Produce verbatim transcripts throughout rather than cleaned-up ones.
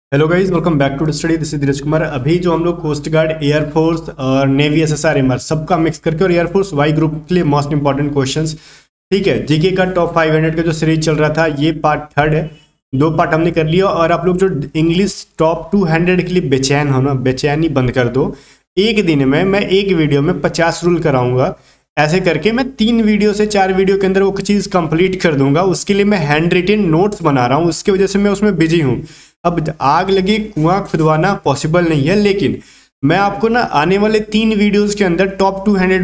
Hello guys, welcome back to study. This is Dheeraj Kumar. अभी जो हम लोग कोस्ट गार्ड, एयरफोर्स और नेवी, एसएसआर, एमआर सबका मिक्स करके और एयरफोर्स वाई ग्रुप के लिए मोस्ट इंपॉर्टेंट क्वेश्चंस, ठीक है, जीके का टॉप फाइव हंड्रेड का जो सीरीज चल रहा था, ये पार्ट थर्ड है। दो पार्ट हमने कर लिया और आप लोग जो इंग्लिश टॉप टू हंड्रेड के लिए बेचैन हो ना, बेचैनी बंद कर दो। एक दिन में मैं एक वीडियो में पचास रूल कराऊंगा। ऐसे करके मैं तीन वीडियो से चार वीडियो के अंदर वो चीज़ कंप्लीट कर दूंगा। उसके लिए मैं हैंड रिटेन नोट्स बना रहा हूँ, उसकी वजह से मैं उसमें बिजी हूँ। अब आग लगे कुआं खुदवाना पॉसिबल नहीं है, लेकिन मैं आपको ना आने वाले तीन वीडियोस के अंदर टॉप टू हंड्रेड,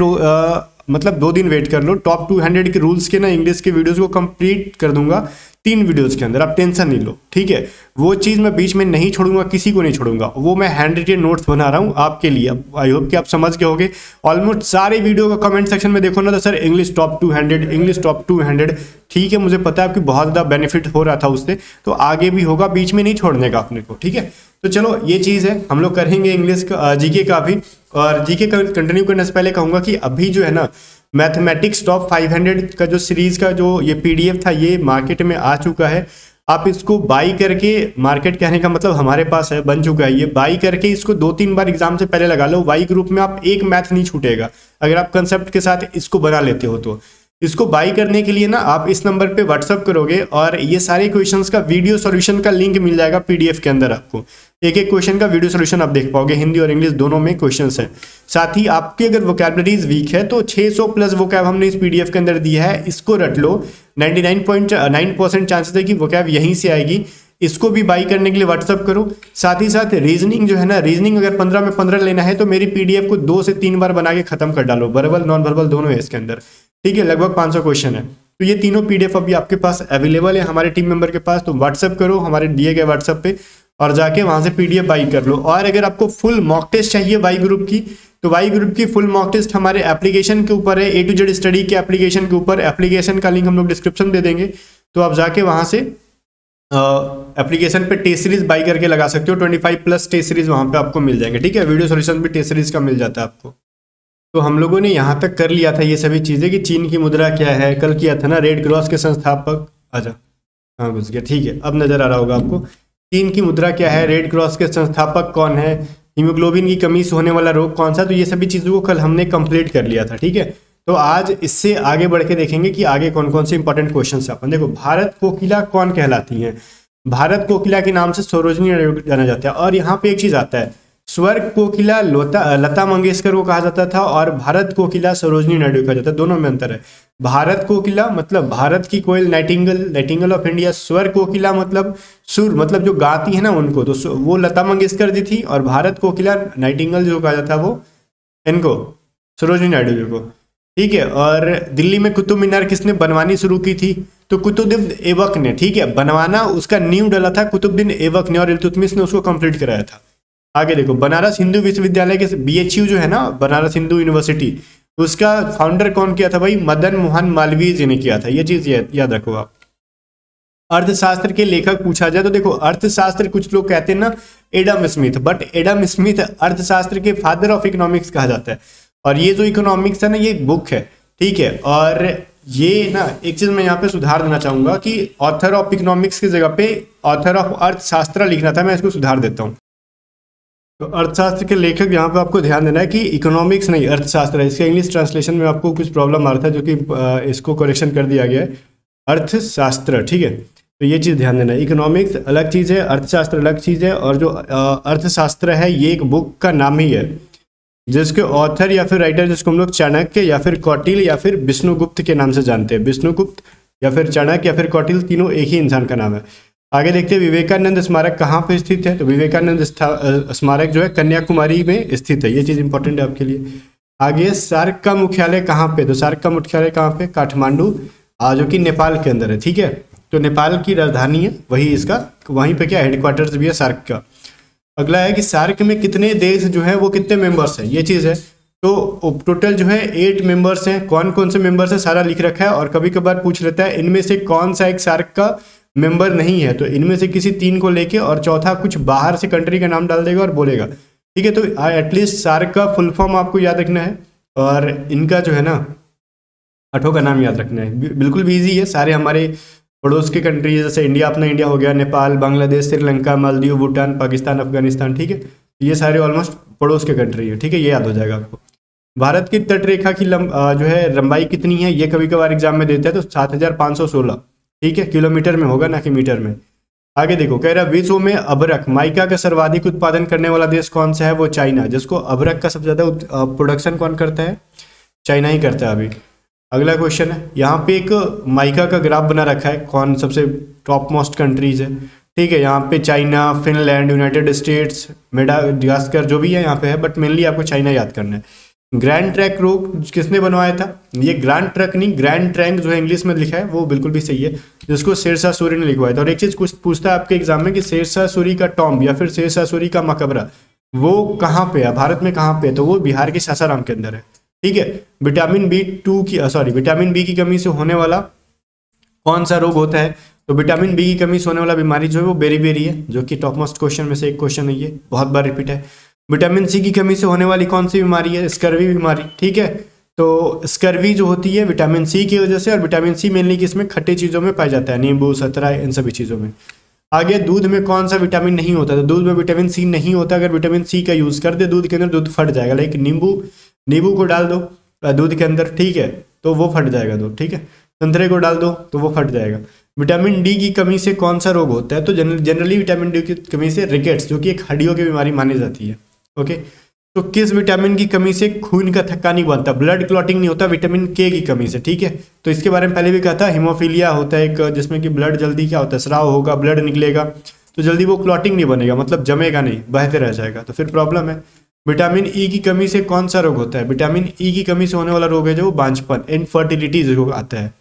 मतलब दो दिन वेट कर लो, टॉप टू हंड्रेड के रूल्स के ना इंग्लिश के वीडियोस को कंप्लीट कर दूंगा तीन वीडियोस के अंदर। आप टेंशन नहीं लो, ठीक है। वो चीज़ मैं बीच में नहीं छोड़ूंगा, किसी को नहीं छोड़ूंगा। वो मैं हैंड रिटेन नोट्स बना रहा हूँ आपके लिए। आई होप कि आप समझ गए होगे। ऑलमोस्ट सारे वीडियो का कमेंट सेक्शन में देखो ना, तो sir English top two hundred, English top two hundred, ठीक है। मुझे पता है आपकी बहुत ज़्यादा बेनिफिट हो रहा था उससे, तो आगे भी होगा, बीच में नहीं छोड़ने का अपने को, ठीक है। तो चलो ये चीज़ है, हम लोग करेंगे इंग्लिश का, जीके का भी। और जीके का कंटिन्यू करने से पहले कहूँगा कि अभी जो है ना, मैथमेटिक्स टॉप फाइव हंड्रेड का जो सीरीज का जो ये पीडीएफ था, ये मार्केट में आ चुका है। आप इसको बाई करके, मार्केट कहने का मतलब हमारे पास है, बन चुका है, ये बाई करके इसको दो तीन बार एग्जाम से पहले लगा लो। वाई ग्रुप में आप एक मैथ नहीं छूटेगा अगर आप कंसेप्ट के साथ इसको बना लेते हो। तो इसको बाई करने के लिए ना आप इस नंबर पे व्हाट्सअप करोगे और ये सारे क्वेश्चंस का वीडियो सॉल्यूशन का लिंक मिल जाएगा पीडीएफ के अंदर। आपको एक एक क्वेश्चन का वीडियो सॉल्यूशन आप देख पाओगे, हिंदी और इंग्लिश दोनों में क्वेश्चंस हैं। साथ ही आपकी अगर वोकैबुलरीज वीक है तो छह सौ प्लस वोकैब हमने इस पीडीएफ के अंदर दिया है, इसको रट लो। Ninety nine point nine percent chances है कि वोकैब यहीं से आएगी। इसको भी बाई करने के लिए व्हाट्सअप करो। साथ ही साथ रीजनिंग जो है ना, रीजनिंग अगर पंद्रह में पंद्रह लेना है तो मेरी पीडीएफ को दो से तीन बार बना के खत्म कर डालो। वर्बल नॉन वर्बल दोनों है इसके अंदर, ठीक है। लगभग पाँच सौ क्वेश्चन है। तो ये तीनों पीडीएफ अभी आपके पास अवेलेबल है हमारे टीम मेंबर के पास। तो व्हाट्सअप करो हमारे दिए गए व्हाट्सअप पे और जाके वहां से पीडीएफ बाई कर लो। और अगर आपको फुल मॉक टेस्ट चाहिए वाई ग्रुप की, तो वाई ग्रुप की फुल मॉक टेस्ट हमारे एप्लीकेशन के ऊपर है, ए टू जेड स्टडी के एप्लीकेशन के ऊपर। एप्लीकेशन का लिंक हम लोग डिस्क्रिप्शन दे देंगे, तो आप जाके वहां से एप्लीकेशन पे टेस्ट सीरीज बाई करके लगा सकते हो। पच्चीस प्लस टेस्ट सीरीज वहां पे आपको मिल जाएंगे, ठीक है। वीडियो सॉल्यूशन भी टेस्ट सीरीज का मिल जाता है आपको। तो हम लोगों ने यहाँ तक कर लिया था ये सभी चीज़ें कि चीन की मुद्रा क्या है, कल किया था ना। रेड क्रॉस के संस्थापक, आजा, हाँ घुस गया, ठीक है। अब नजर आ रहा होगा आपको। चीन की मुद्रा क्या है, रेड क्रॉस के संस्थापक कौन है, हीमोग्लोबिन की कमी से होने वाला रोग कौन सा, तो ये सभी चीज़ों को कल हमने कंप्लीट कर लिया था, ठीक है। तो आज इससे आगे बढ़ के देखेंगे कि आगे कौन कौन से इंपॉर्टेंट क्वेश्चन है अपन। देखो, भारत कोकिला कौन कहलाती है। भारत कोकिला के नाम से सरोजिनी नायडू जाना जाता है। और यहाँ पे एक चीज़ आता है, स्वर्ग कोकिला लता लता मंगेशकर को कहा जाता था और भारत कोकिला सरोजिनी नायडू कहा जाता है, दोनों में अंतर है। भारत कोकिला मतलब भारत की कोयल, नाइटिंगल, नाइटिंगल ऑफ इंडिया। स्वर्ग कोकिला मतलब सुर, मतलब जो गाती है ना उनको, तो वो लता मंगेशकर जी थी। और भारत कोकिला, नाइटिंगल जो कहा जाता है वो इनको, सरोजिनी नायडू जी को, ठीक है। और दिल्ली में कुतुब मीनार किसने बनवानी शुरू की थी, तो कुतुबुद्दीन ऐबक ने, ठीक है। बनवाना उसका नींव डला था कुतुबुद्दीन ऐबक ने और इल्तुतमिश ने उसको कंप्लीट कराया था। आगे देखो, बनारस हिंदू विश्वविद्यालय के बीएचयू जो है ना, बनारस हिंदू यूनिवर्सिटी, उसका फाउंडर कौन किया था भाई, मदन मोहन मालवीय जी ने किया था। ये चीज याद रखो आप। अर्थशास्त्र के लेखक पूछा जाए तो देखो, अर्थशास्त्र कुछ लोग कहते हैं ना Adam Smith, but Adam Smith अर्थशास्त्र के फादर ऑफ इकोनॉमिक्स कहा जाता है। और ये जो इकोनॉमिक्स है ना, ये बुक है, ठीक है। और ये ना एक चीज मैं यहाँ पे सुधार देना चाहूंगा कि ऑथर ऑफ इकोनॉमिक्स की जगह पे ऑथर ऑफ अर्थशास्त्र लिखना था, मैं इसको सुधार देता हूँ। तो अर्थशास्त्र के लेखक यहाँ पे आपको ध्यान देना है कि इकोनॉमिक्स नहीं अर्थशास्त्र है। इसके इंग्लिश ट्रांसलेशन में आपको कुछ प्रॉब्लम आ रहा था, जो कि इसको करेक्शन कर दिया गया है, अर्थशास्त्र, ठीक है। तो ये चीज़ ध्यान देना है, इकोनॉमिक्स अलग चीज़ है, अर्थशास्त्र अलग चीज़ है। और जो अर्थशास्त्र है ये एक बुक का नाम ही है, जिसके ऑथर या फिर राइटर जिसको हम लोग चाणक्य या फिर कौटिल या फिर विष्णुगुप्त के नाम से जानते हैं। विष्णुगुप्त या फिर चाणक्य या फिर कौटिल, तीनों एक ही इंसान का नाम है। आगे देखते हैं, विवेकानंद स्मारक कहाँ पे स्थित है, तो विवेकानंद स्मारक जो है कन्याकुमारी में स्थित है। ये चीज़ इंपॉर्टेंट है आपके लिए। आगे, सार्क का मुख्यालय कहाँ पे, तो सार्क का मुख्यालय कहाँ पे, काठमांडू, जो कि नेपाल के अंदर है, ठीक है। तो नेपाल की राजधानी है वही इसका, वहीं पे क्या हेडक्वार्टर्स भी है सार्क का। अगला है कि सार्क में कितने देश जो है वो कितने मेंबर्स हैं, ये चीज़ है। तो टोटल जो है एट मेंबर्स हैं। कौन कौन से मेंबर्स हैं सारा लिख रखा है। और कभी कभार पूछ लेता है इनमें से कौन सा एक सार्क का मेंबर नहीं है, तो इनमें से किसी तीन को लेके और चौथा कुछ बाहर से कंट्री का नाम डाल देगा और बोलेगा, ठीक है। तो एटलीस्ट सार्क का फुल फॉर्म आपको याद रखना है और इनका जो है ना आठों का नाम याद रखना है। बिल्कुल भी ईजी है, सारे हमारे पड़ोस के कंट्री जैसे इंडिया, अपना इंडिया हो गया, नेपाल, बांग्लादेश, श्रीलंका, मालदीव, भूटान, पाकिस्तान, अफगानिस्तान, ठीक है, ये सारे ऑलमोस्ट पड़ोस के कंट्री है, ठीक है, ये याद हो जाएगा आपको। भारत की तट रेखा की लंब जो है लंबाई कितनी है, ये कभी कभार एग्जाम में देता है, तो सात हजार पाँच सौ सोलह, ठीक है, किलोमीटर में होगा ना कि मीटर में। आगे देखो, कह रहा है विश्व में अभ्रक माइका का सर्वाधिक उत्पादन करने वाला देश कौन सा है, वो चाइना, जिसको अभ्रक का सबसे ज्यादा प्रोडक्शन कौन करता है, चाइना ही करता है अभी। अगला क्वेश्चन है, यहाँ पे एक माइका का ग्राफ बना रखा है, कौन सबसे टॉप मोस्ट कंट्रीज है, ठीक है, यहाँ पे China, Finland, United States, Madagascar, जो भी है यहाँ पे है, बट मेनली आपको चाइना याद करना है। ग्रैंड ट्रैक रोड किसने बनवाया था, ये ग्रैंड ट्रक नहीं, ग्रैंड ट्रैंक जो है इंग्लिश में लिखा है वो बिल्कुल भी सही है, जिसको शेरशाह सूरी ने लिखवाया था। और एक चीज कुछ पूछता है आपके एग्जाम में कि शेरशाह सूरी का टॉम्ब या फिर शेरशाह सूरी का मकबरा वो कहाँ पे है, भारत में कहाँ पे है, तो वो बिहार के सासाराम के अंदर है, ठीक है। विटामिन बी टू की सॉरी विटामिन बी की कमी से होने वाला कौन सा रोग होता है, तो विटामिन बी की कमी से होने वाला बीमारी जो है वो बेरी-बेरी है, जो कि टॉप मोस्ट क्वेश्चन में से एक क्वेश्चन है, ये बहुत बार रिपीट है। विटामिन सी की कमी से होने वाली कौन सी बीमारी है, स्कर्वी बीमारी, ठीक है। तो स्कर्वी जो होती है विटामिन सी की वजह से, और विटामिन सी मेनली किसमें, खट्टी चीज़ों में पाया जाता है, नींबू, संतरा, इन सभी चीज़ों में। आगे दूध में कौन सा विटामिन नहीं होता, तो दूध में विटामिन सी नहीं होता। अगर विटामिन सी का यूज़ कर दे दूध के अंदर, दूध फट जाएगा, लाइक नींबू नींबू को डाल दो दूध के अंदर, ठीक है, तो वो फट जाएगा दूध, ठीक है। संतरे को डाल दो तो वो फट जाएगा। विटामिन डी की कमी से कौन सा रोग होता है, तो जनरली विटामिन डी की कमी से रिकेट्स, जो कि एक हड्डियों की बीमारी मानी जाती है, ओके। तो किस विटामिन की कमी से खून का थक्का नहीं बनता, ब्लड क्लॉटिंग नहीं होता, विटामिन के की कमी से, ठीक है। तो इसके बारे में पहले भी कहा था, हीमोफीलिया होता है एक, जिसमें कि ब्लड जल्दी क्या होता है, स्राव होगा, ब्लड निकलेगा, तो जल्दी वो क्लॉटिंग नहीं बनेगा, मतलब जमेगा नहीं, बहते रह जाएगा, तो फिर प्रॉब्लम है। विटामिन ई की कमी से कौन सा रोग होता है, विटामिन ई की कमी से होने वाला रोग है जो बांझपन, इनफर्टिलिटी जो आता है।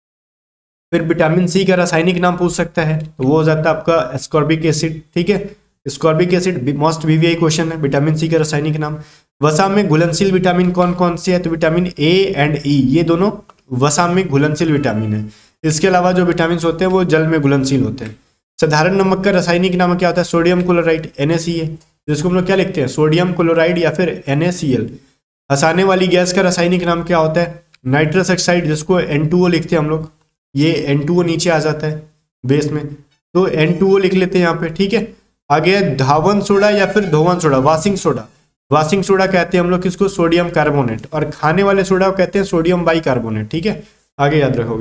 फिर विटामिन सी का रासायनिक नाम पूछ सकता है, तो वो हो जाता है आपका एस्कॉर्बिक एसिड, ठीक है। Ascorbic acid most VVI question है, विटामिन सी का रासायनिक नाम। वसा में घुलनशील विटामिन कौन कौन से है, तो विटामिन ए एंड ई, ये दोनों वसा में घुलनशील विटामिन है। इसके अलावा जो विटामिन होते हैं वो जल में घुलनशील होते हैं। साधारण नमक का रासायनिक नाम क्या होता है, sodium chloride, N A C A, जिसको हम लोग क्या लिखते हैं, सोडियम क्लोराइड या फिर एन ए सी एल। हंसाने वाली गैस का रासायनिक नाम क्या होता है, नाइट्रस ऑक्साइड, जिसको एन टू ओ लिखते हैं हम लोग, ये एन टू ओ नीचे आ जाता है बेस में, तो एन टू ओ लिख लेते हैं यहाँ पे, ठीक है। आगे धावन सोडा या फिर धोवन soda, washing soda, washing soda कहते हैं हम लोग किसको, सोडियम कार्बोनेट, और खाने वाले सोडा को कहते हैं सोडियम बाइकार्बोनेट, ठीक है, आगे याद रखोगे।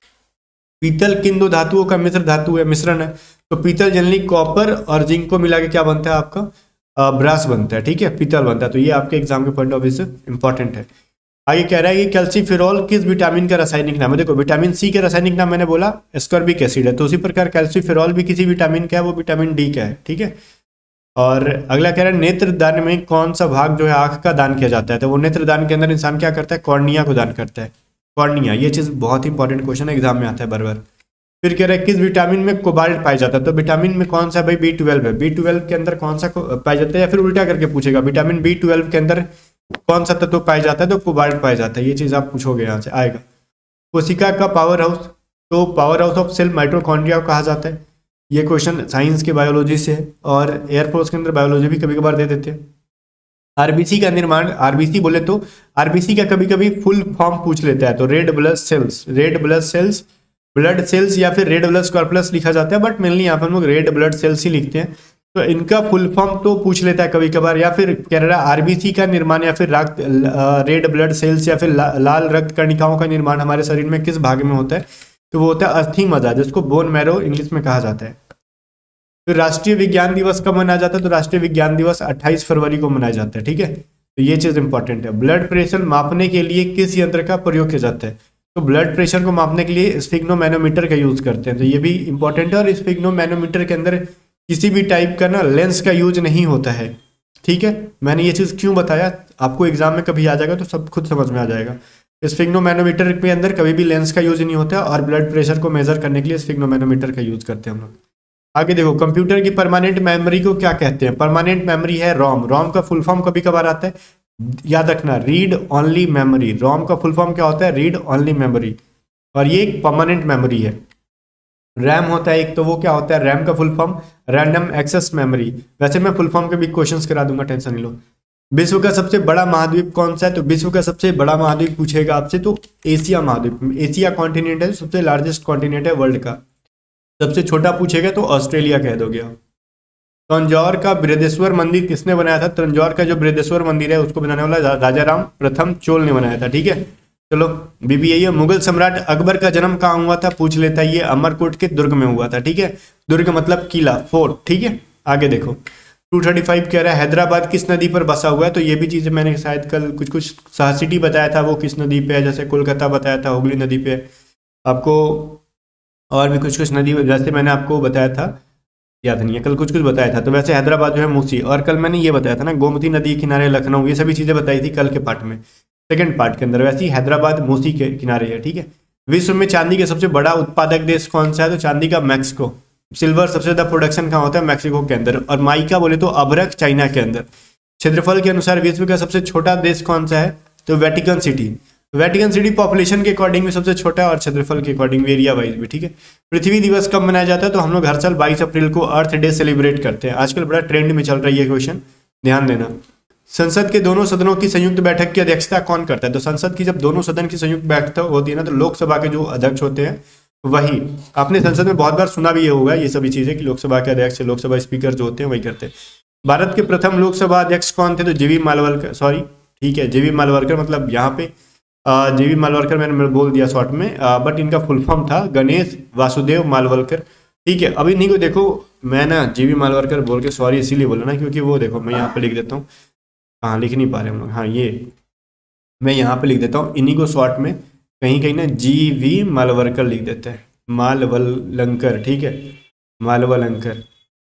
पीतल किन दो धातुओं का मिश्र धातु है, मिश्रण है, तो पीतल जनरली कॉपर और जिंक को मिला के क्या बनता है आपका, ब्रास बनता है, ठीक है, पीतल बनता है, तो ये आपके एग्जाम के पॉइंट ऑफ व्यू से इंपॉर्टेंट है। आगे कह रहा है कि कैल्सीफेरॉल किस विटामिन का रासायनिक नाम है, देखो विटामिन सी का रासायनिक नाम मैंने बोला एस्कॉर्बिक एसिड है, तो उसी प्रकार कैल्सीफेरॉल भी किसी विटामिन का है, वो विटामिन डी का है, ठीक है। और अगला कह रहा है नेत्र दान में कौन सा भाग जो है आंख का दान किया जाता है, तो वो नेत्र दान के अंदर इंसान क्या करता है, कॉर्निया को दान करता है, कॉर्निया, ये चीज बहुत इंपॉर्टेंट क्वेश्चन है, एग्जाम में आता है बार बार। फिर कह रहा है किस विटामिन में कोबाल्ट पाया जाता है, तो विटामिन में कौन सा भाई, बी ट्वेल्व है, बी ट्वेल्व के अंदर कौन सा पाया जाता है, या फिर उल्टा करके पूछेगा विटामिन बी ट्वेल्व के अंदर कौन सा तत्व पाया जाता है, तो कोबाल्ट पाया जाता है, ये चीज आप पूछोगे यहाँ से आएगा। कोशिका का पावर हाउस, तो power house of cell mitochondria कहा जाता है, ये क्वेश्चन साइंस के बायोलॉजी से है, और एयरफोर्स के अंदर बायोलॉजी भी कभी कभार दे देते हैं। आरबीसी का निर्माण, आरबीसी बोले तो आरबीसी का कभी कभी फुल फॉर्म पूछ लेता है, तो red blood cells, red blood cells, blood cells या फिर रेड ब्लड कॉर्पस लिखा जाता है, बट मेनली यहाँ पर हम लोग रेड ब्लड सेल्स ही लिखते हैं, तो इनका फुल फॉर्म तो पूछ लेता है कभी कभार। या फिर कह रहा है आरबीसी का निर्माण या फिर रक्त रेड ब्लड सेल्स या फिर ला, लाल रक्त कणिकाओं का निर्माण हमारे शरीर में किस भाग में होता है, तो वो होता है अस्थि मज्जा, जिसको बोन मैरो इंग्लिश में कहा जाता है। फिर राष्ट्रीय विज्ञान दिवस कब मनाया जाता है, तो राष्ट्रीय विज्ञान दिवस अट्ठाईस फरवरी को मनाया जाता है, ठीक है, तो ये चीज इंपॉर्टेंट है। ब्लड प्रेशर मापने के लिए किस यंत्र का प्रयोग किया जाता है, तो ब्लड प्रेशर को मापने के लिए स्फिग्नोमैनोमीटर का यूज करते हैं, तो ये भी इंपॉर्टेंट है। और स्फिग्नोमैनोमीटर के अंदर किसी भी टाइप का ना लेंस का यूज नहीं होता है, ठीक है। मैंने ये चीज क्यों बताया, आपको एग्जाम में कभी आ जाएगा तो सब खुद समझ में आ जाएगा। स्फिग्नोमैनोमीटर के अंदर कभी भी लेंस का यूज नहीं होता, और ब्लड प्रेशर को मेजर करने के लिए स्फिग्नोमैनोमीटर का यूज करते हैं हम लोग। आगे देखो, कंप्यूटर की परमानेंट मेमोरी को क्या कहते हैं, परमानेंट मेमोरी है रोम, रोम का फुल फॉर्म कभी कभार आता है, याद रखना रीड ओनली मेमोरी, रोम का फुल फॉर्म क्या होता है, रीड ओनली मेमोरी, और ये एक परमानेंट मेमोरी है। रैम होता है एक, तो वो क्या होता है, रैम का full form random access memory, वैसे मैं फुल फॉर्म के भी क्वेश्चंस करा दूंगा, टेंशन नहीं लो। विश्व का सबसे बड़ा महाद्वीप कौन सा है? तो विश्व का सबसे बड़ा महाद्वीप पूछेगा आपसे तो एशिया महाद्वीप, एशिया कॉन्टिनेंट है, सबसे लार्जेस्ट कॉन्टिनेंट है वर्ल्ड का। सबसे छोटा पूछेगा तो ऑस्ट्रेलिया कह दोगे आप। तंजौर का बृहदेश्वर मंदिर किसने बनाया था? तंजौर का जो बृहदेश्वर मंदिर है उसको बनाने वाला राजा राम प्रथम चोल ने बनाया था, ठीक है। चलो बीबी यही है। मुगल सम्राट अकबर का जन्म कहाँ हुआ था? पूछ लेता है, ये अमरकोट के दुर्ग में हुआ था, ठीक है। दुर्ग मतलब किला, फोर्ट, ठीक है। आगे देखो टू थर्टी फाइव कह रहा है हैदराबाद किस नदी पर बसा हुआ है? तो ये भी चीजें मैंने शायद कल कुछ कुछ शहर सिटी बताया था, वो किस नदी पे है, जैसे कोलकाता बताया था हुगली नदी पे आपको, और भी कुछ कुछ नदी जैसे मैंने आपको बताया था, याद नहीं है, कल कुछ कुछ बताया था। तो वैसे हैदराबाद जो है मूसी, और कल मैंने ये बताया था ना गोमती नदी के किनारे लखनऊ, ये सभी चीजें बताई थी कल के पार्ट में, सेकंड पार्ट के अंदर। वैसे ही हैदराबाद मूसी के किनारे है, ठीक है। विश्व में चांदी का सबसे बड़ा उत्पादक देश कौन सा है? तो चांदी का मैक्सिको। सिल्वर सबसे ज्यादा प्रोडक्शन कहाँ होता है? मैक्सिको के अंदर। और माइका बोले तो अभ्रक चाइना के अंदर। क्षेत्रफल के अनुसार विश्व का सबसे छोटा देश कौन सा है? तो Vatican City. Vatican City population के अकॉर्डिंग भी सबसे छोटा है और क्षेत्रफल के अकॉर्डिंग एरिया वाइज भी, ठीक है। पृथ्वी दिवस कब मनाया जाता है? तो हम लोग हर साल बाईस अप्रैल को अर्थ डे सेलिब्रेट करते हैं। आजकल बड़ा ट्रेंड में चल रही है क्वेश्चन, ध्यान देना। संसद के दोनों सदनों की संयुक्त बैठक की अध्यक्षता कौन करता है? तो संसद की जब दोनों सदन की संयुक्त बैठक होती है ना, तो लोकसभा के जो अध्यक्ष होते हैं वही, आपने संसद में बहुत बार सुना भी होगा ये सभी चीजें कि लोकसभा के अध्यक्ष, लोकसभा स्पीकर जो होते हैं वही करते हैं। भारत के प्रथम लोकसभा अध्यक्ष कौन थे? तो जीवी मालवलकर, सॉरी ठीक है जीवी मालवलकर, मतलब यहाँ पे जीवी मालवलकर मैंने बोल दिया शॉर्ट में, बट इनका फुल फॉर्म था गणेश वासुदेव मालवलकर, ठीक है। अभी नहीं को देखो मैं ना जीवी मालवलकर बोल के सॉरी इसीलिए बोला ना, क्योंकि वो देखो मैं यहाँ पे लिख देता हूँ, हाँ लिख नहीं पा रहे हम लोग, हाँ ये मैं यहाँ पे लिख देता हूँ, इन्हीं को शॉर्ट में कहीं कहीं ना जी वी मालवलकर लिख देते हैं, मालवलंकर, ठीक है, मालवलंकर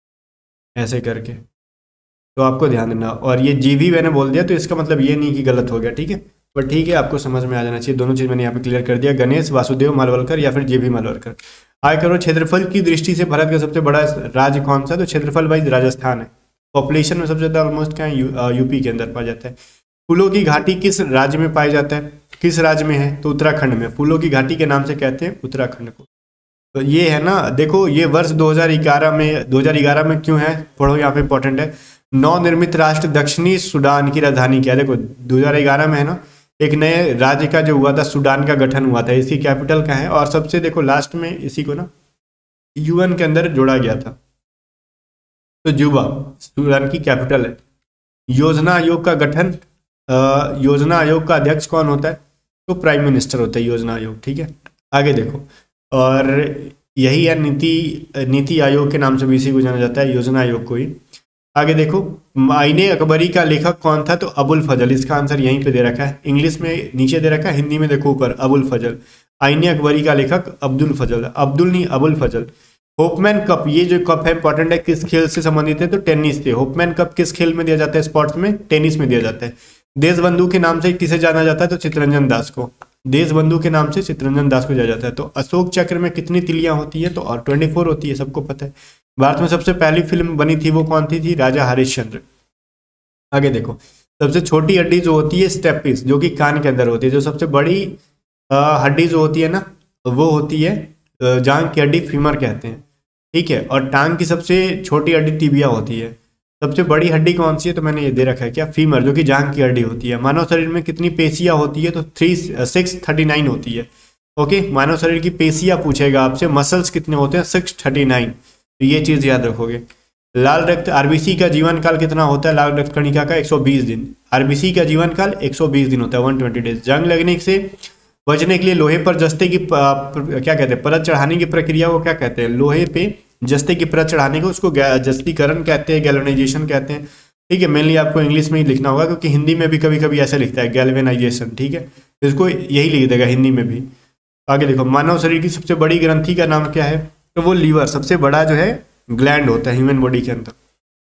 ऐसे करके, तो आपको ध्यान देना। और ये जी वी मैंने बोल दिया तो इसका मतलब ये नहीं कि गलत हो गया, ठीक है, पर ठीक है आपको समझ में आ जाना चाहिए। दोनों चीज़ मैंने यहाँ पे क्लियर कर दिया, गणेश वासुदेव मालवलकर या फिर जी वी मालवलकर। आय करो क्षेत्रफल की दृष्टि से भारत का सबसे बड़ा राज्य कौन सा? तो क्षेत्रफल वाइज राजस्थान है। पॉपुलेशन में सबसे ज़्यादा ऑलमोस्ट क्या है? यूपी के अंदर पाया जाता है। फूलों की घाटी किस राज्य में पाया जाता है? किस राज्य में है? तो उत्तराखंड में। फूलों की घाटी के नाम से कहते हैं उत्तराखंड को। तो ये है ना, देखो ये वर्ष दो हज़ार ग्यारह में, दो हज़ार ग्यारह में क्यों है पढ़ो, यहाँ पे इंपॉर्टेंट है। नवनिर्मित राष्ट्र दक्षिणी सूडान की राजधानी क्या है? देखो दो हज़ार ग्यारह में है ना एक नए राज्य का जो हुआ था, सूडान का गठन हुआ था, इसकी कैपिटल क्या है? और सबसे देखो लास्ट में इसी को ना यूएन के अंदर जोड़ा गया था, तो जुबा सूडान की कैपिटल है। योजना आयोग का गठन, आ, योजना आयोग का अध्यक्ष कौन होता है? तो प्राइम मिनिस्टर होता है योजना आयोग, ठीक है। आगे देखो, और यही है नीति नीति आयोग के नाम से भी इसी को जाना जाता है, योजना आयोग को ही। आगे देखो, आईने अकबरी का लेखक कौन था? तो अबुल फजल। इसका आंसर यहीं पे दे रखा है, इंग्लिश में नीचे दे रखा है, हिंदी में देखो ऊपर अबुल फजल। आईने अकबरी का लेखक अब्दुल फजल, अब्दुल नहीं अबुल फजल। होपमैन कप, ये जो कप है इंपॉर्टेंट है, किस खेल से संबंधित है? तो टेनिस से। होपमैन कप किस खेल में दिया जाता है? स्पोर्ट्स में, टेनिस में दिया जाता है। देशबंधु के नाम से किसे जाना जाता है? तो चित्तरंजन दास को। देशबंधु के नाम से चित्तरंजन दास को जाना जाता है। तो अशोक चक्र में कितनी तिलियां होती है? तो और चौबीस होती है, सबको पता है। भारत में सबसे पहली फिल्म बनी थी वो कौन थी? थी राजा हरिश्चंद्र। आगे देखो, सबसे छोटी हड्डी जो होती है स्टेपिस, जो कि कान के अंदर होती है। जो सबसे बड़ी हड्डी जो होती है ना वो होती है जांघ की हड्डी, फीमर कहते हैं, ठीक है। और टांग की सबसे छोटी हड्डी टिबिया होती है। सबसे बड़ी हड्डी कौन सी है? तो मैंने ये दे रखा है क्या, फीमर, जो कि जांघ की हड्डी होती है। मानव शरीर में कितनी पेशियां होती है? तो थ्री सिक्स थर्टी नाइन होती है। ओके, मानव शरीर की पेशियां पूछेगा आपसे, मसल्स कितने होते हैं? Six thirty nine. तो ये चीज याद रखोगे। लाल रक्त आरबीसी का जीवन काल कितना होता है? लाल रक्त कणिका का एक सौ बीस दिन। आरबीसी का जीवन काल एक सौ बीस दिन होता है, एक सौ बीस डेज। जंग लगने से बचने के लिए लोहे पर जस्ते की क्या कहते हैं, परत चढ़ाने की प्रक्रिया को क्या कहते हैं? लोहे पे जस्ते की परत चढ़ाने को उसको जस्तीकरण कहते हैं, गैल्वेनाइजेशन कहते हैं, ठीक है। मेनली आपको इंग्लिश में ही लिखना होगा क्योंकि हिंदी में भी कभी कभी ऐसे लिखता है गैल्वेनाइजेशन, ठीक है। इसको यही लिख देगा हिंदी में भी। आगे देखो, मानव शरीर की सबसे बड़ी ग्रंथि का नाम क्या है? तो वो लीवर, सबसे बड़ा जो है ग्लैंड होता है ह्यूमन बॉडी के अंदर।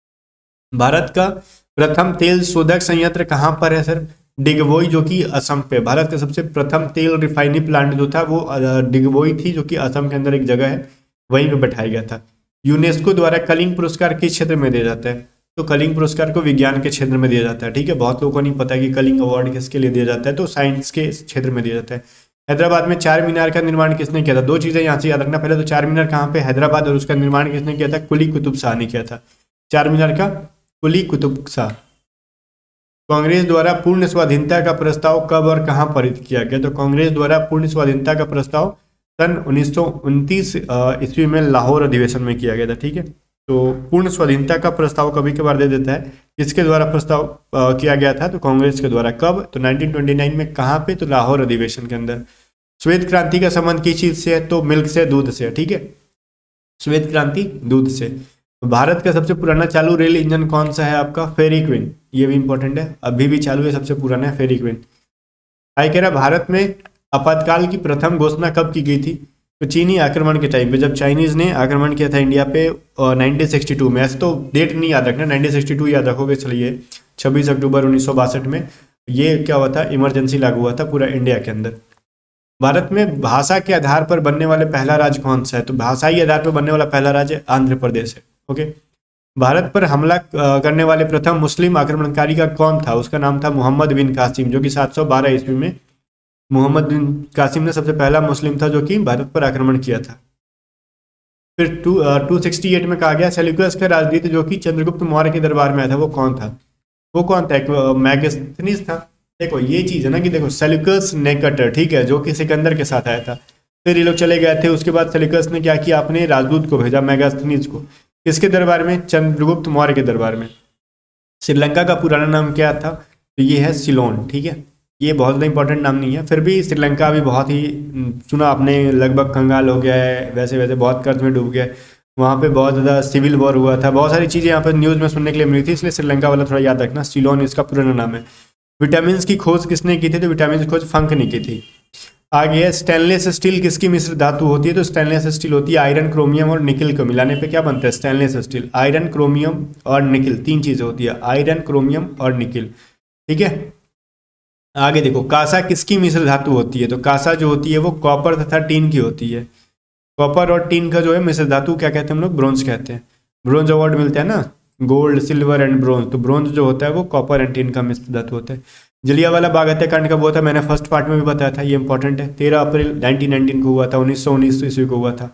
भारत का प्रथम तेल शोधक संयंत्र कहाँ पर है सर? डिगबोई, जो कि असम पे। भारत का सबसे प्रथम तेल रिफाइनिंग प्लांट जो था वो डिगबोई थी, जो कि असम के अंदर एक जगह है, वहीं पे बैठाया गया था। यूनेस्को द्वारा कलिंग पुरस्कार किस क्षेत्र में दिया जाता है? तो कलिंग पुरस्कार को विज्ञान के क्षेत्र में दिया जाता है, ठीक है। बहुत लोगों को नहीं पता कि कलिंग अवार्ड किसके लिए दिया जाता है, तो साइंस के क्षेत्र में दिया जाता है। हैदराबाद में चार मीनार का निर्माण किसने किया था? दो चीजें यहाँ से याद रखना, पहले तो चार मीनार कहाँ पे? हैदराबाद, और उसका निर्माण किसने किया था? कुली कुतुब शाह ने किया था। चार मीनार का कुली कुतुब शाह। कांग्रेस द्वारा पूर्ण स्वाधीनता का प्रस्ताव कब और कहां पारित किया गया? तो कांग्रेस द्वारा पूर्ण स्वाधीनता का प्रस्ताव सन उन्नीस सौ उनतीस ईस्वी में लाहौर अधिवेशन में किया गया था। ठीक है, तो पूर्ण स्वाधीनता का प्रस्ताव कभी कभार दे देता है, किसके द्वारा प्रस्ताव आ, किया गया था? तो कांग्रेस के द्वारा। कब? तो नाइनटीन ट्वेंटी नाइन में। कहाँ पे? तो लाहौर अधिवेशन के अंदर। श्वेत क्रांति का संबंध किस चीज से है? तो मिल्क से, दूध से। ठीक है, श्वेत क्रांति दूध से। भारत का सबसे पुराना चालू रेल इंजन कौन सा है आपका? Ferry queen. ये भी इंपॉर्टेंट है, अभी भी चालू है, सबसे पुराना है फेरी क्वीन। आई कह रहा भारत में आपातकाल की प्रथम घोषणा कब की गई थी? तो चीनी आक्रमण के टाइम पे, जब चाइनीज ने आक्रमण किया था इंडिया पे नाइनटीन सिक्सटी टू में। ऐसे तो डेट नहीं याद रखना, नाइनटीन सिक्सटी टू याद रखोगे। चलिए छब्बीस अक्टूबर उन्नीस सौ बासठ में ये क्या हुआ था? इमरजेंसी लागू हुआ था पूरा इंडिया के अंदर। भारत में भाषा के आधार पर बनने वाले पहला राज्य कौन सा है? तो भाषाई आधार पर बनने वाला पहला राज्य आंध्र प्रदेश है। ओके, भारत पर हमला करने वाले प्रथम मुस्लिम आक्रमणकारी का कौन था? उसका नाम था मोहम्मद बिन कासिम, जो कि सात सौ बारह ईस्वी में मोहम्मद बिन कासिम ने सबसे पहला मुस्लिम था जो कि भारत पर आक्रमण किया था। फिर टू टू सिक्सटी एट में कहा गया सेल्यूकस का राजनीति जो कि चंद्रगुप्त मौर्य के दरबार में आया था, वो कौन था? वो कौन था? एक मैगस्थनीज था। देखो ये चीज है ना कि देखो सेल्यूकस नेकटर, ठीक है, जो कि सिकंदर के साथ आया था। फिर ये लोग चले गए थे, उसके बाद सेल्यूकस ने क्या किया? अपने राजदूत को भेजा मैगस्थनीज को। किसके दरबार में? चंद्रगुप्त मौर्य के दरबार में। श्रीलंका का पुराना नाम क्या था? तो ये है सिलोन। ठीक है, ये बहुत ज़्यादा इंपॉर्टेंट नाम नहीं है, फिर भी श्रीलंका भी बहुत ही सुना आपने, लगभग कंगाल हो गया है, वैसे वैसे बहुत कर्ज में डूब गया। वहाँ पे बहुत ज़्यादा सिविल वॉर हुआ था, बहुत सारी चीज़ें यहाँ पर न्यूज़ में सुनने के लिए मिली थी, इसलिए श्रीलंका वाला थोड़ा याद रखना। सिलोन इसका पुराना नाम है। विटामिन की खोज किसने की थी? तो विटामिन की खोज फंक ने की थी। आगे है स्टेनलेस स्टील किसकी मिश्र धातु होती है? तो स्टेनलेस स्टील होती है आयरन, क्रोमियम और निकिल को मिलाने पे क्या बनता है? Stainless steel. आयरन, क्रोमियम और निकिल, तीन चीज़ें होती है, आयरन, क्रोमियम और निकिल। ठीक है, आगे देखो कांसा किसकी मिश्र धातु होती है? तो कांसा जो होती है वो कॉपर तथा टीन की होती है। कॉपर और टीन का जो है मिश्र धातु क्या कहते हैं हम लोग? ब्रोंज कहते हैं। ब्रोंज अवार्ड मिलता है ना, गोल्ड, सिल्वर एंड ब्रोंज। तो ब्रोंज जो होता है वो कॉपर एंड टीन का मिश्र धातु होता है। जलियांवाला बाग हत्याकांड कब हुआ था? मैंने फर्स्ट पार्ट में भी बताया था, ये इंपॉर्टेंट है। तेरह अप्रैल नाइनटीन नाइनटीन को हुआ था, उन्नीस सौ उन्नीस ईस्वी को हुआ था।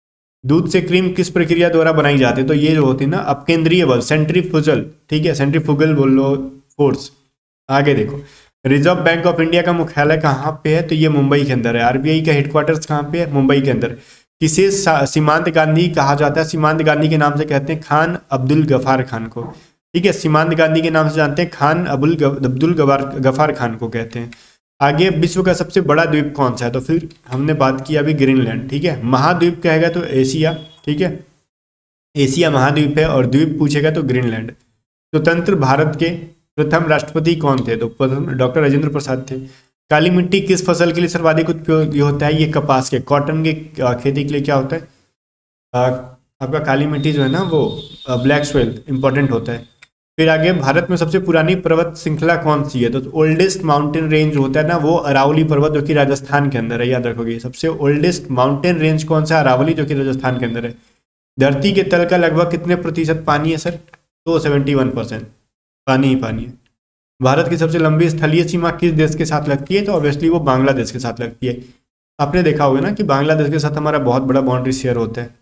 दूध से क्रीम किस प्रक्रिया द्वारा बनाई जाती है? तो ये जो होती है ना अपकेंद्रीय बल, सेंट्रीफ्यूगल। ठीक है, सेंट्रीफ्यूगल बोल लो फोर्स। आगे देखो रिजर्व बैंक ऑफ इंडिया का मुख्यालय कहाँ पे है? तो ये मुंबई के अंदर है। आरबीआई का हेडक्वार्टर्स कहाँ पे है? मुंबई के अंदर। किसे सीमांत गांधी कहा जाता है? सीमांत गांधी के नाम से कहते हैं खान अब्दुल गफार खान को। ठीक है, सीमांत गांधी के नाम से जानते हैं, खान अबुल अब्दुल गफार खान को कहते हैं। आगे विश्व का सबसे बड़ा द्वीप कौन सा है? तो फिर हमने बात की अभी ग्रीनलैंड। ठीक है, महाद्वीप कहेगा तो एशिया। ठीक है, एशिया महाद्वीप है, और द्वीप पूछेगा तो ग्रीनलैंड। स्वतंत्र भारत के प्रथम राष्ट्रपति कौन थे? तो डॉक्टर राजेंद्र प्रसाद थे। काली मिट्टी किस फसल के लिए सर्वाधिक उपयोगी होता है? ये कपास के, कॉटन के खेती के लिए क्या होता है? आ, आपका काली मिट्टी जो है ना वो ब्लैक सॉइल इंपॉर्टेंट होता है। फिर आगे भारत में सबसे पुरानी पर्वत श्रृंखला कौन सी है? तो ओल्डेस्ट माउंटेन रेंज होता है ना वो अरावली पर्वत, जो कि राजस्थान के अंदर है, याद रखोगे। सबसे ओल्डेस्ट माउंटेन रेंज कौन सा? अरावली, जो कि राजस्थान के अंदर है। धरती के तल का लगभग कितने प्रतिशत पानी है सर? तो सेवेंटी वन परसेंट पानी ही पानी है। भारत की सबसे लंबी स्थलीय सीमा किस देश के साथ लगती है? तो ऑब्वियसली वो बांग्लादेश के साथ लगती है। आपने देखा होगा ना कि बांग्लादेश के साथ हमारा बहुत बड़ा बाउंड्री शेयर होता है।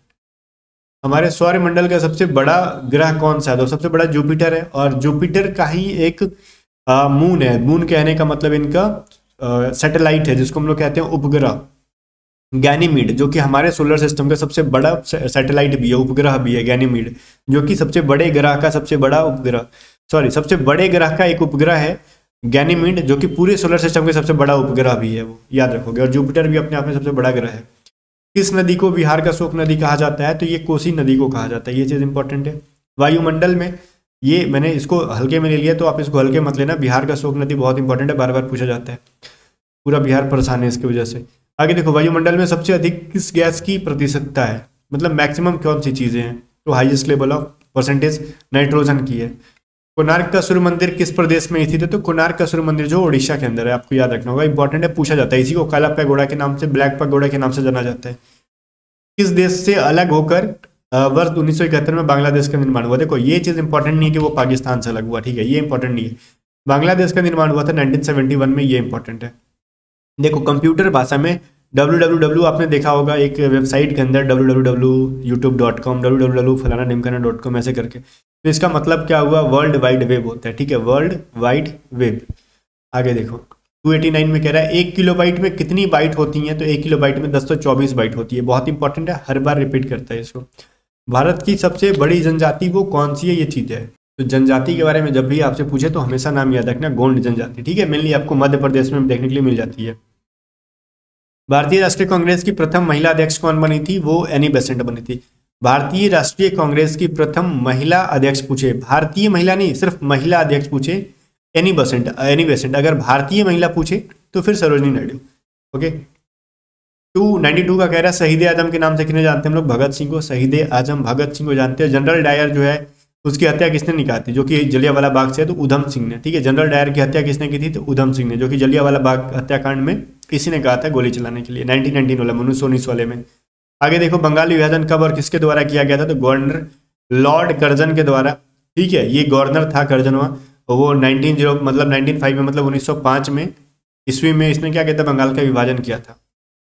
हमारे सौरमंडल का सबसे बड़ा ग्रह कौन सा है? तो सबसे बड़ा जुपिटर है, और जुपिटर का ही एक आ, मून है। मून कहने का मतलब इनका सैटेलाइट है, जिसको हम लोग कहते हैं उपग्रह। गैनीमीड, जो कि हमारे सोलर सिस्टम का सबसे बड़ा सैटेलाइट भी है, उपग्रह भी है गैनीमीड, जो कि सबसे बड़े ग्रह का सबसे बड़ा उपग्रह, सॉरी सबसे बड़े ग्रह का एक उपग्रह है गैनीमीड, जो कि पूरे सोलर सिस्टम के सबसे बड़ा उपग्रह भी है, वो याद रखोगे। और जुपिटर भी अपने आप में सबसे बड़ा ग्रह है। किस नदी को बिहार का शोक नदी कहा जाता है? तो ये कोसी नदी को कहा जाता है। ये चीज़ इंपॉर्टेंट है। वायुमंडल में, ये मैंने इसको हल्के में ले लिया, तो आप इसको हल्के मत लेना। बिहार का शोक नदी बहुत इंपॉर्टेंट है, बार बार पूछा जाता है, पूरा बिहार परेशान है इसकी वजह से। आगे देखो वायुमंडल में सबसे अधिक किस गैस की प्रतिशतता है? मतलब मैक्सिमम कौन सी चीज़ें हैं? तो highest level of percentage nitrogen की है। कोणार्क का सूर्य मंदिर किस प्रदेश में स्थित है? तो कोणार्क का सूर्य मंदिर जो ओडिशा के अंदर है, आपको याद रखना होगा, इंपॉर्टेंट है, पूछा जाता है। इसी को काला पैगोडा के नाम से, ब्लैक पैगोडा के नाम से जाना जाता है। किस देश से अलग होकर वर्ष उन्नीस सौ इकहत्तर में बांग्लादेश का निर्माण हुआ? देखो ये चीज़ इंपॉर्टेंट नहीं है कि वो पाकिस्तान से अलग हुआ, ठीक है, ये इंपॉर्टेंट नहीं है। बांग्लादेश का निर्माण हुआ था नाइनटीन सेवेंटी वन में, ये इंपॉर्टेंट है। देखो कंप्यूटर भाषा में डब्ल्यू डब्ल्यू डब्ल्यू आपने देखा होगा एक वेबसाइट के अंदर, W W W YouTube dot com, W W W फलाना ढिमकाना डॉट कॉम, ऐसे करके तो इसका मतलब क्या हुआ, वर्ल्ड वाइड वेब होता है, ठीक है, वर्ल्ड वाइड वेब। आगे देखो टू एटी नाइन में कह रहा है एक किलो बाइट में कितनी बाइट होती हैं, तो एक किलो बाइट में दस सौ चौबीस बाइट होती है। बहुत इंपॉर्टेंट है, हर बार रिपीट करता है इसको। भारत की सबसे बड़ी जनजाति वो कौन सी है, ये चीज है। तो जनजाति के बारे में जब भी आपसे पूछे तो हमेशा नाम याद रखना, गोंड जनजाति, ठीक है, मेनली आपको मध्य प्रदेश में देखने के लिए मिल जाती है। भारतीय राष्ट्रीय कांग्रेस की प्रथम महिला अध्यक्ष कौन बनी थी, वो एनी बेसेंट बनी थी। भारतीय राष्ट्रीय कांग्रेस की प्रथम महिला अध्यक्ष पूछे, भारतीय महिला नहीं, सिर्फ महिला अध्यक्ष पूछे, एनी बेसेंट, एनी बेसेंट। अगर भारतीय महिला पूछे तो फिर Sarojini Naidu. Okay, two ninety two का कह रहा है शहीद आजम के नाम से किन्हें जानते हैं हम लोग, भगत सिंह को। शहीद आजम भगत सिंह को जानते हैं। जनरल डायर जो है उसकी हत्या किसने निकाली थी, जो कि जलियांवाला बाग से है, तो उधम सिंह ने, ठीक है। जनरल डायर की हत्या किसने की थी, तो उधम सिंह ने, जो कि जलियांवाला बाग हत्याकांड में इसी ने कहा था गोली चलाने के लिए, नाइनटीन नाइनटीन वाला, उन्नीस सौ उन्नीस वाले में। आगे देखो बंगाल विभाजन कब और किसके द्वारा किया गया था, तो गवर्नर लॉर्ड कर्जन के द्वारा, ठीक है। ये गवर्नर था कर्जन, वो नाइनटीन जीरो मतलब नाइनटीन फाइव में, मतलब उन्नीस सौ पाँच में ईस्वी में इसने क्या किया था, बंगाल का विभाजन किया था।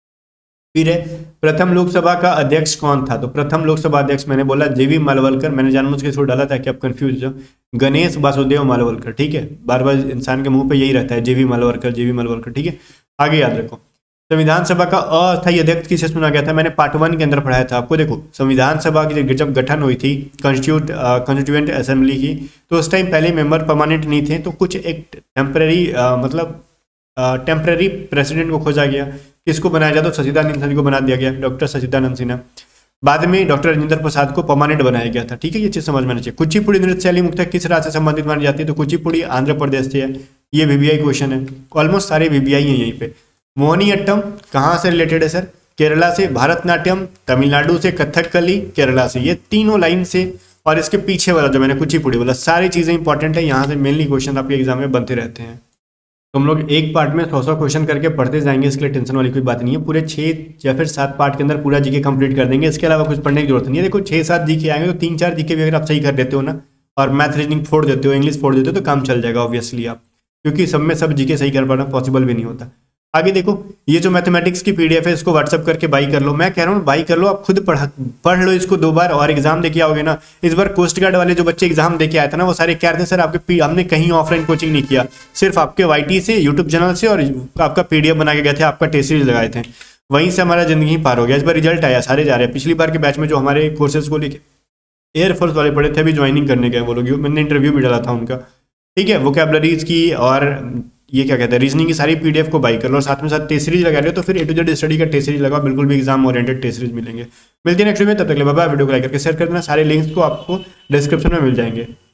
फिर है प्रथम लोकसभा का अध्यक्ष कौन था, तो प्रथम लोकसभा अध्यक्ष मैंने बोला जेवी मालवलकर, मैंने जानबूझ के इसको डाला ताकि आप कंफ्यूज हो। गणेश वासुदेव मालवलकर, ठीक है, बार बार इंसान के मुंह पे यही रहता है, जेवी मालवलकर, जेवी मालवलकर, ठीक है। आगे याद रखो संविधान सभा का अस्थायी अध्यक्ष किसे चुना गया था, मैंने पार्ट वन के अंदर पढ़ाया था आपको। देखो संविधान सभा की जब गठन हुई थी कॉन्स्टिट्यूट कॉन्स्टिट्यूएंट असेंबली की, तो उस टाइम पहले मेंबर परमानेंट नहीं थे, तो कुछ एक टेम्पररी मतलब टेम्पररी प्रेसिडेंट को खोजा गया। किसको बनाया जाए, तो सचिदानंद सिन्हा को बना दिया गया, डॉक्टर सचिदानंद सिन्हा। बाद में डॉक्टर राजेंद्र प्रसाद को परमानेंट बनाया गया था, ठीक है, ये चीज समझ में आना चाहिए। कुचिपुड़ी नृत्य शैली मुख्यतः किस राज्य से संबंधित मानी जाती है, तो कुचिपुड़ी आंध्र प्रदेश से है। ये वीबीआई क्वेश्चन है, ऑलमोस्ट सारे वीबीआई हैं यहीं पे। मोहिनीअट्टम कहाँ से रिलेटेड है सर, केरला से। भरतनाट्यम तमिलनाडु से, कथकली केरला से, ये तीनों लाइन से। और इसके पीछे वाला जो मैंने कुचिपुड़ी वाला, सारी चीजें इंपॉर्टेंट है, यहाँ से मेनली क्वेश्चन आपके एग्जाम में बनते रहते हैं। तो हम लोग एक पार्ट में सौ सौ क्वेश्चन करके पढ़ते जाएंगे, इसके लिए टेंशन वाली कोई बात नहीं है। पूरे छः या फिर सात पार्ट के अंदर पूरा जीके कंप्लीट कर देंगे, इसके अलावा कुछ पढ़ने की जरूरत नहीं है। देखो छः सात जीके आएंगे तो तीन चार जीके भी अगर आप सही कर देते हो ना, और मैथ रीजनिंग फोड़ देते हो, इंग्लिश फोड़ देते हो, तो काम चल जाएगा ऑब्वियसली आप, क्योंकि सब में सब जीके सही कर पाना पॉसिबल भी नहीं होता। आगे देखो ये जो मैथमेटिक्स की पीडीएफ है इसको व्हाट्सअप करके बाई कर लो, मैं कह रहा हूँ बाई कर लो, आप खुद पढ़ पढ़ लो इसको दो बार, और एग्जाम देके आओगे ना। इस बार कोस्ट गार्ड वाले जो बच्चे एग्जाम देके आए थे ना, वो सारे क्या थे सर, आपके हमने कहीं ऑफलाइन कोचिंग नहीं किया, सिर्फ आपके वाईटी से, यूट्यूब चैनल से, और आपका पीडीएफ बना के गए थे, आपका टेस्ट सीरीज लगाए थे, वहीं से हमारा जिंदगी पार हो गया। इस बार रिजल्ट आया, सारे जा रहे हैं। पिछली बार के बैच में जो हमारे कोर्सेज को लेके एयरफोर्स वाले पढ़े थे, अभी ज्वाइनिंग करने गए वो लोग, मैंने इंटरव्यू भी डाला था उनका, ठीक है। वोकैबलरीज की और ये क्या कहते हैं रीजनिंग की सारी पीडीएफ को बाई कर लो, और साथ में साथ टेस्ट सीरीज लगा रहे हो तो फिर ए टू जेड स्टडी का टेस्ट सीरीज लगाओ, बिल्कुल भी एग्जाम ओरिएंटेड टेस्ट सीरीज मिलेंगे। मिलते हैं नेक्स्ट वीडियो में, तब तक ले बाय बाय। वीडियो को लाइक करके शेयर कर देना, सारे लिंक्स को आपको डिस्क्रिप्शन में मिल जाएंगे।